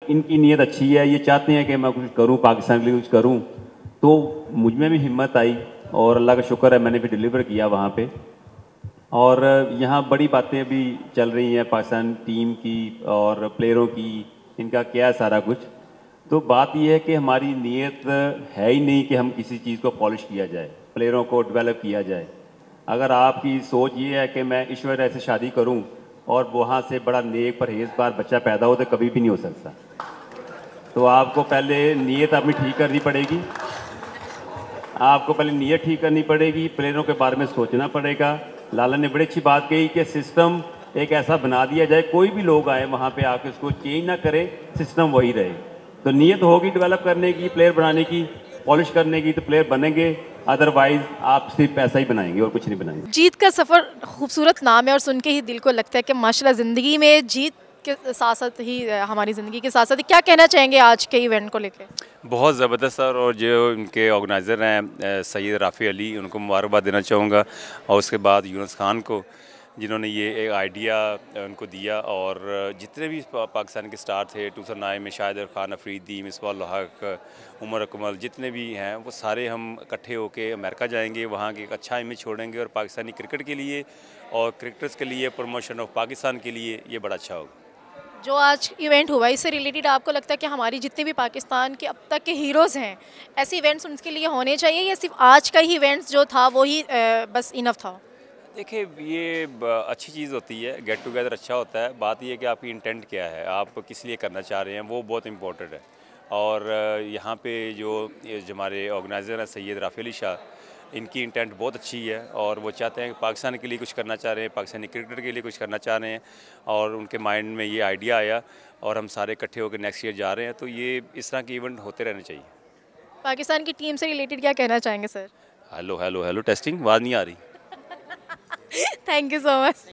इनकी नीयत अच्छी है, ये चाहते हैं कि मैं कुछ करूं, पाकिस्तान के लिए कुछ करूं, तो मुझ में भी हिम्मत आई और अल्लाह का शुक्र है मैंने भी डिलीवर किया वहाँ पे। और यहाँ बड़ी बातें अभी चल रही हैं पाकिस्तान टीम की और प्लेयरों की, इनका क्या है सारा कुछ। तो बात यह है कि हमारी नीयत है ही नहीं कि हम किसी चीज़ को पॉलिश किया जाए, प्लेयरों को डेवलप किया जाए। अगर आपकी सोच ये है कि मैं ईश्वर से शादी करूं और वहाँ से बड़ा नेक परहेजगार बच्चा पैदा हो, तो कभी भी नहीं हो सकता। तो आपको पहले नीयत अपनी ठीक करनी पड़ेगी, आपको पहले नीयत ठीक करनी पड़ेगी, प्लेयरों के बारे में सोचना पड़ेगा। लाला ने बड़ी अच्छी बात कही कि सिस्टम एक ऐसा बना दिया जाए, कोई भी लोग आए वहाँ पे आके उसको चेंज ना करे, सिस्टम वही रहे। तो नीयत होगी डेवलप करने की, प्लेयर बनाने की, पॉलिश करने की, तो प्लेयर बनेंगे, अदरवाइज आप सिर्फ पैसा ही बनाएंगे और कुछ नहीं बनाएंगे। जीत का सफ़र खूबसूरत नाम है और सुन के ही दिल को लगता है कि माशाल्लाह ज़िंदगी में जीत के साथ साथ ही हमारी ज़िंदगी के साथ साथ क्या कहना चाहेंगे आज के इवेंट को लेके? बहुत ज़बरदस्त सर, और जो इनके ऑर्गेनाइज़र हैं सैयद राफ़ी अली, उनको मुबारकबाद देना चाहूँगा। और उसके बाद यूनुस खान को, जिन्होंने ये एक आइडिया उनको दिया। और जितने भी पाकिस्तान के स्टार थे 2009 में, शाहिद खान अफरीदी, मिसबाह हक, उमर अकमल, जितने भी हैं वो सारे हम इकट्ठे होकर अमेरिका जाएंगे, वहाँ की एक अच्छा इमेज छोड़ेंगे और पाकिस्तानी क्रिकेट के लिए और क्रिकेटर्स के लिए, प्रमोशन ऑफ पाकिस्तान के लिए ये बड़ा अच्छा होगा। जो आज इवेंट हुआ इससे रिलेटेड आपको लगता है कि हमारी जितने भी पाकिस्तान के अब तक के हीरोज़ हैं, ऐसे इवेंट्स उनके लिए होने चाहिए या सिर्फ आज का ही इवेंट्स जो था वो ही बस इनफ था? देखिए, ये अच्छी चीज़ होती है, गेट टुगेदर अच्छा होता है। बात ये है कि आपकी इंटेंट क्या है, आप किस लिए करना चाह रहे हैं, वो बहुत इंपॉर्टेंट है। और यहाँ पे जो हमारे ऑर्गेनाइज़र हैं सैयद राफ़ी अली शाह, इनकी इंटेंट बहुत अच्छी है और वो चाहते हैं कि पाकिस्तान के लिए कुछ करना चाह रहे हैं, पाकिस्तानी क्रिकेट के लिए कुछ करना चाह रहे हैं। और उनके माइंड में ये आइडिया आया और हम सारे इकट्ठे होकर नेक्स्ट ईयर जा रहे हैं। तो ये इस तरह के इवेंट होते रहने चाहिए। पाकिस्तान की टीम से रिलेटेड क्या कहना चाहेंगे sir? Hello hello hello, testing, आवाज़ नहीं आ रही। Thank you so much.